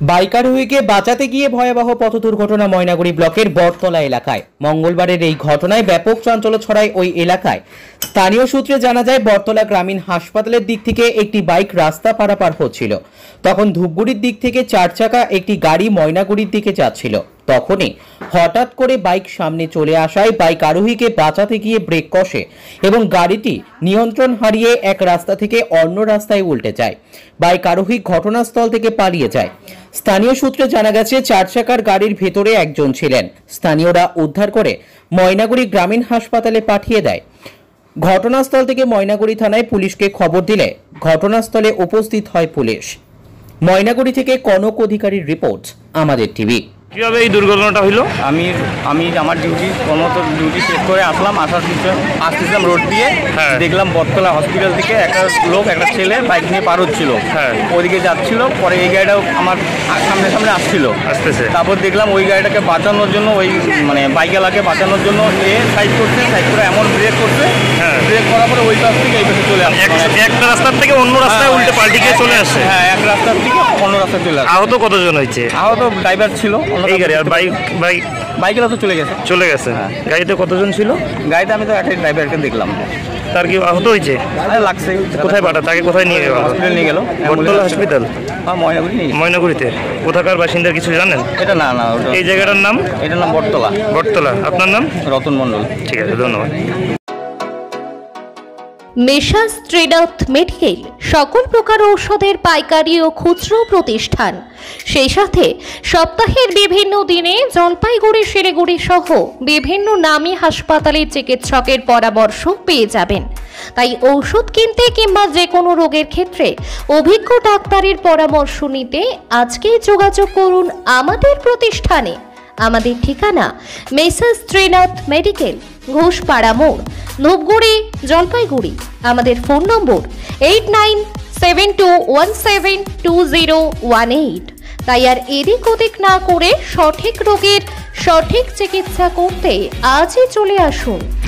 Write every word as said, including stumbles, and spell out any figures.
Bike আরোহীকে বাঁচাতে গিয়ে ভয়াবহ পথ দুর্ঘটনা ময়নাগুড়ি ব্লকের বটতলা এলাকায়। মঙ্গলবারের এই ঘটনায় ব্যাপক চাঞ্চল্য ছড়ায় ওই এলাকায়। স্থানীয় সূত্রে জানা যায়, বটতলা গ্রামীণ হাসপাতালের দিক থেকে একটি বাইক রাস্তা পারাপার হচ্ছিল। তখন ধূপগুড়ির দিক থেকে চার চাকা একটি গাড়ি ময়নাগুড়ির দিকে যাচ্ছিল। তখনই হঠাৎ করে বাইক সামনে চলে আসায় বাইক আরোহীকে বাঁচাতে গিয়ে ব্রেক কষে এবং গাড়িটি নিয়ন্ত্রণ হারিয়ে এক রাস্তা থেকে অন্য রাস্তায় উল্টে যায়। বাইক আরোহী ঘটনাস্থল থেকে পালিয়ে যায়। স্থানীয় সূত্রে জানা গেছে, চার চাকার গাড়ির ভেতরে একজন ছিলেন। স্থানীয়রা উদ্ধার করে ময়নাগুড়ি গ্রামীণ হাসপাতালে পাঠিয়ে দেয়। ঘটনাস্থল থেকে ময়নাগুড়ি থানায় পুলিশকে খবর দিলে ঘটনাস্থলে উপস্থিত হয় পুলিশ। ময়নাগুড়ি থেকে কনক অধিকারীর রিপোর্ট, আমাদের টিভি। কিভাবে এই দুর্ঘটনাটা হইলো? আমি আমি আমার ডিউটি কর্মরত ডিউটি শেষ করে আসলাম, আসার পিছনে আসতেছিলাম রোড দিয়ে, দেখলাম বটতলা হসপিটাল থেকে একটা লোক একটা ছেলে বাইক নিয়ে পার হচ্ছিল, ওইদিকে যাচ্ছিল। পরে এই গাড়িটাও আমার সামনে সামনে আসছিল আসতেছে তারপর দেখলাম ওই গাড়িটাকে বাঁচানোর জন্য, ওই মানে বাইকওয়ালাকে বাঁচানোর জন্য এ সাইড করছে, সাইড করে এমন ব্রেক করছে, ব্রেক করার পরে ওই পাশ থেকে এই পাশে চলে আসছে। একটা রাস্তার থেকে অন্য রাস্তায় উল্টে পাল্টে গিয়ে চলে আসছে। হ্যাঁ, এক রাস্তার থেকে অন্য রাস্তায় চলে আসছে। আহত কতজন হয়েছে? আহত ড্রাইভার ছিল এই গাড়ি, আর বাইক বাইক বাইকেরা তো চলে গেছে চলে গেছে গাড়িতে কতজন ছিল? গাড়িতে আমি তো একটা ড্রাইভারকে দেখলাম। তার কি আহত হয়েছে? লাগছে। কোথায় পাঠা? তাকে কোথায় নিয়ে গেল? হসপিটাল নিয়ে গেল। বটতলা হসপিটাল? হ্যাঁ, ময়নাগুড়ি নিয়ে। ময়নাগুড়িতে? কোথাকার বাসিন্দা কিছু জানেন? এটা না না এই জায়গাটার নাম? এটার নাম বটতলা। বটতলা। আপনার নাম? রতন মণ্ডল। ঠিক আছে, ধন্যবাদ। মেসার্স ট্রেডাউট মেডিকেল সকল প্রকার ঔষধের পাইকারি ও খুচরো প্রতিষ্ঠান। সেই সাথে সপ্তাহের বিভিন্ন দিনে জলপাইগুড়ি, শিলিগুড়ি সহ বিভিন্ন নামী হাসপাতালের চিকিৎসকের পরামর্শ পেয়ে যাবেন। তাই ঔষধ কিনতে কিংবা যে কোনো রোগের ক্ষেত্রে অভিজ্ঞ ডাক্তারের পরামর্শ নিতে আজকেই যোগাযোগ করুন আমাদের প্রতিষ্ঠানে। আমাদের ঠিকানা মেসার্স ট্রেডাউট মেডিকেল, ঘোষপাড়া মোড়, ধূপগুড়ি, জলপাইগুড়ি। আমাদের phone number eight nine seven two one seven two zero one eight. তাই আর এদিক ওদিক না করে সঠিক রোগের সঠিক চিকিৎসা করতে আজই চলে আসুন।